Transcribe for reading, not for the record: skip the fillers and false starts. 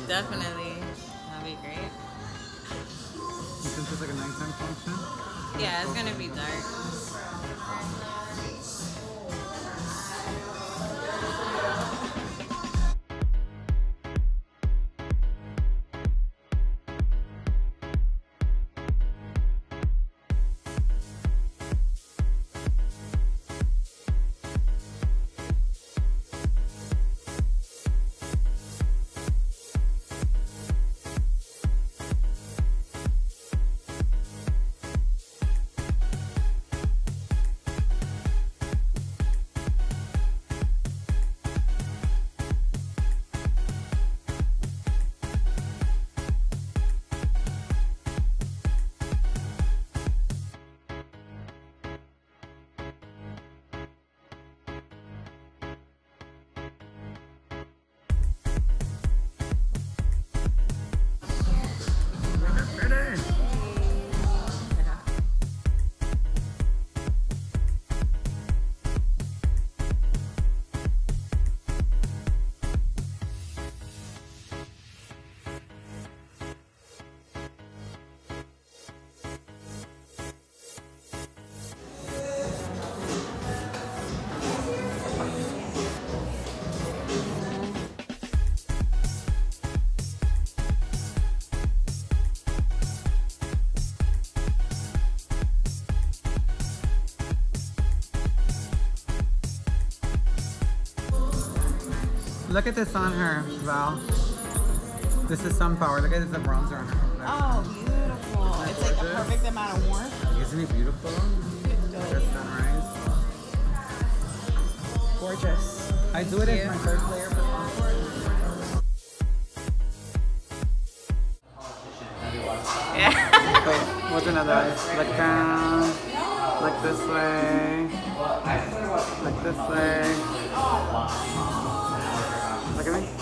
definitely. That'd be great. Since it's like a nighttime function? Yeah, it's gonna be dark. Look at this on her, Val. This is Sunflower. Look at this, the bronzer on her. Oh, beautiful. It's like the perfect amount of warmth. Isn't it beautiful? The sunrise. Gorgeous. I do it as my first layer for comfort. Yeah. Wait, what's another eye? Look down. Look this way. Look this way. Look at me.